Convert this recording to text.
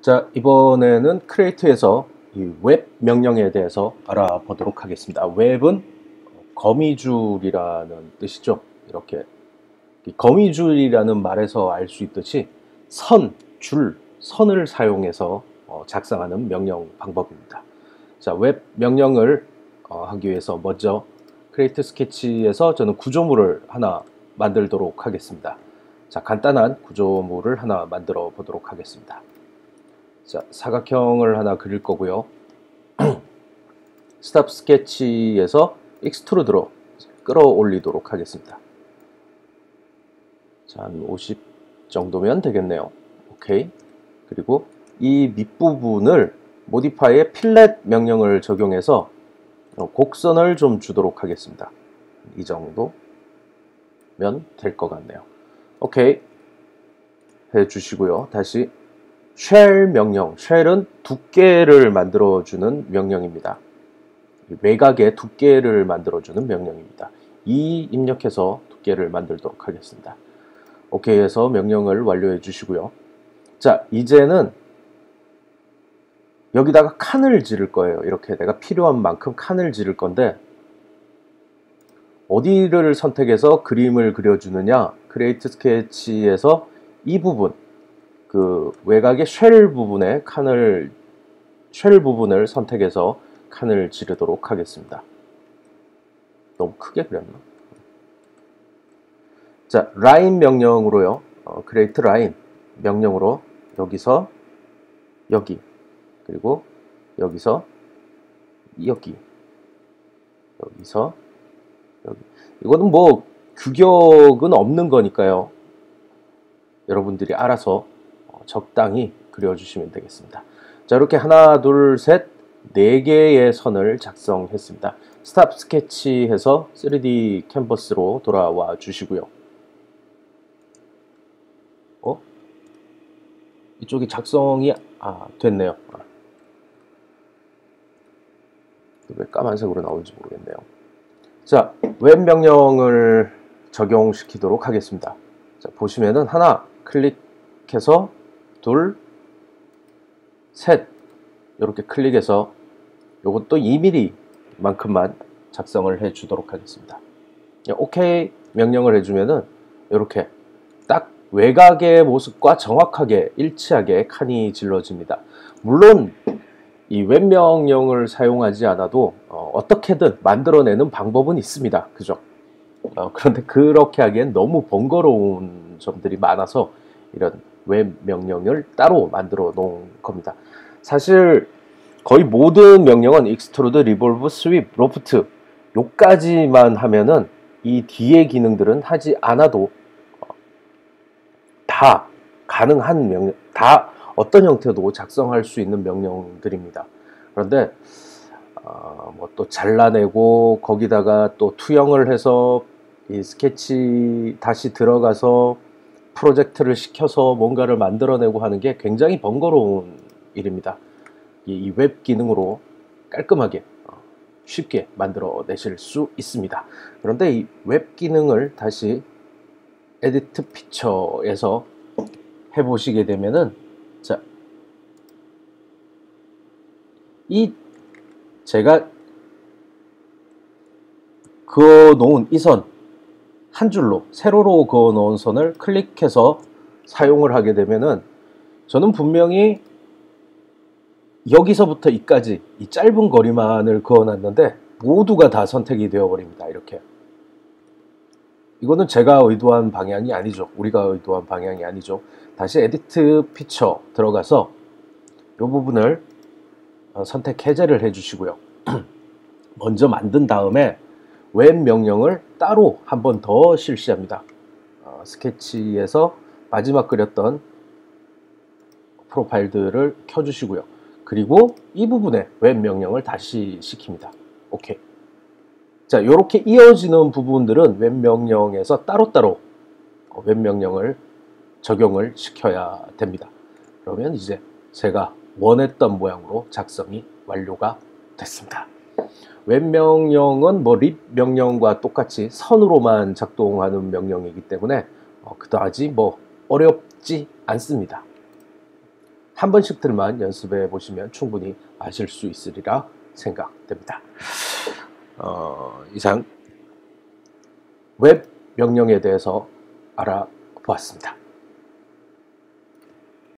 자, 이번에는 크리에이트에서 이 웹 명령에 대해서 알아보도록 하겠습니다. 웹은 거미줄이라는 뜻이죠. 이렇게 거미줄이라는 말에서 알 수 있듯이 선을 사용해서 작성하는 명령 방법입니다. 자, 웹 명령을 하기 위해서 먼저 크리에이트 스케치에서 저는 구조물을 하나 만들도록 하겠습니다. 자, 간단한 구조물을 하나 만들어 보도록 하겠습니다. 자, 사각형을 하나 그릴 거고요. 스탑 스케치에서 익스트루드로 끌어올리도록 하겠습니다. 자, 한 50 정도면 되겠네요. 오케이. 그리고 이 밑부분을 모디파이의 필렛 명령을 적용해서 곡선을 좀 주도록 하겠습니다. 이 정도면 될 것 같네요. 오케이. 해주시고요. 다시 쉘 명령, 쉘은 두께를 만들어주는 명령입니다. 외곽의 두께를 만들어주는 명령입니다. 이 입력해서 두께를 만들도록 하겠습니다. 오케이 해서 명령을 완료해 주시고요. 자, 이제는 여기다가 칸을 지를 거예요. 이렇게 내가 필요한 만큼 칸을 지를 건데 어디를 선택해서 그림을 그려주느냐, 크리에이트 스케치에서 이 부분, 그 외곽의 쉘 부분을 선택해서 칸을 지르도록 하겠습니다. 너무 크게 그렸나? 자, 라인 명령으로요. create line 명령으로 여기서 여기, 그리고 여기서 여기, 여기서 여기. 이거는 뭐 규격은 없는 거니까요. 여러분들이 알아서 적당히 그려주시면 되겠습니다. 자, 이렇게 하나, 둘, 셋, 4개의 선을 작성했습니다. 스탑 스케치 해서 3D 캔버스로 돌아와 주시고요. 이쪽이 작성이 됐네요. 왜 까만색으로 나오는지 모르겠네요. 자, 웹 명령을 적용시키도록 하겠습니다. 자, 보시면은 하나 클릭해서 둘, 셋 이렇게 클릭해서 요것도 2mm 만큼만 작성을 해 주도록 하겠습니다. 오케이 명령을 해주면은 이렇게 딱 외곽의 모습과 정확하게 일치하게 칸이 질러집니다. 물론 이 웹 명령을 사용하지 않아도 어떻게든 만들어내는 방법은 있습니다. 그죠? 그런데 그렇게 하기엔 너무 번거로운 점들이 많아서 이런 웹 명령을 따로 만들어 놓은 겁니다. 사실 거의 모든 명령은 extrude, revolve, sweep, loft 요까지만 하면은 이 뒤에 기능들은 하지 않아도 다 가능한 명령, 다 어떤 형태도 작성할 수 있는 명령들입니다. 그런데 뭐 또 잘라내고 거기다가 또 투영을 해서 이 스케치 다시 들어가서 프로젝트를 시켜서 뭔가를 만들어내고 하는 게 굉장히 번거로운 일입니다. 이 웹 기능으로 깔끔하게 쉽게 만들어내실 수 있습니다. 그런데 이 웹 기능을 다시 에디트 피처에서 해보시게 되면은, 자, 제가 그어놓은 이 선, 한 줄로 세로로 그어놓은 선을 클릭해서 사용을 하게 되면은 저는 분명히 여기서부터 이까지 이 짧은 거리만을 그어놨는데 모두가 다 선택이 되어버립니다. 이렇게. 이거는 제가 의도한 방향이 아니죠. 우리가 의도한 방향이 아니죠. 다시 에디트 피처 들어가서 이 부분을 선택 해제를 해주시고요. 먼저 만든 다음에 웹 명령을 따로 한 번 더 실시합니다. 스케치에서 마지막 그렸던 프로파일들을 켜주시고요. 그리고 이 부분에 웹 명령을 다시 시킵니다. 오케이. 자, 이렇게 이어지는 부분들은 웹 명령에서 따로따로 웹 명령을 적용을 시켜야 됩니다. 그러면 이제 제가 원했던 모양으로 작성이 완료가 됐습니다. 웹 명령은 뭐 립 명령과 똑같이 선으로만 작동하는 명령이기 때문에 그다지 뭐 어렵지 않습니다. 한 번씩들만 연습해 보시면 충분히 아실 수 있으리라 생각됩니다. 이상 웹 명령에 대해서 알아보았습니다.